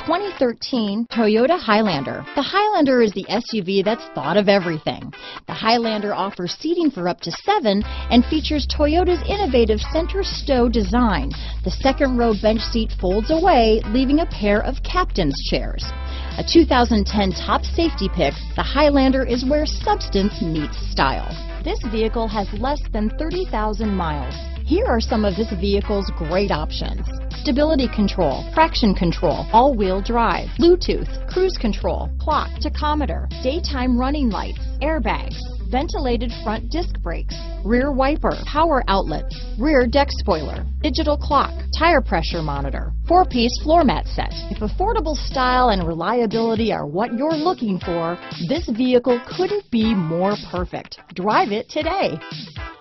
2013 Toyota Highlander. The Highlander is the SUV that's thought of everything. The Highlander offers seating for up to 7 and features Toyota's innovative center stow design. The second row bench seat folds away, leaving a pair of captain's chairs. A 2010 top safety pick, the Highlander is where substance meets style. This vehicle has less than 30,000 miles. Here are some of this vehicle's great options: stability control, traction control, all-wheel drive, Bluetooth, cruise control, clock, tachometer, daytime running lights, airbags, ventilated front disc brakes, rear wiper, power outlets, rear deck spoiler, digital clock, tire pressure monitor, 4-piece floor mat set. If affordable style and reliability are what you're looking for, this vehicle couldn't be more perfect. Drive it today.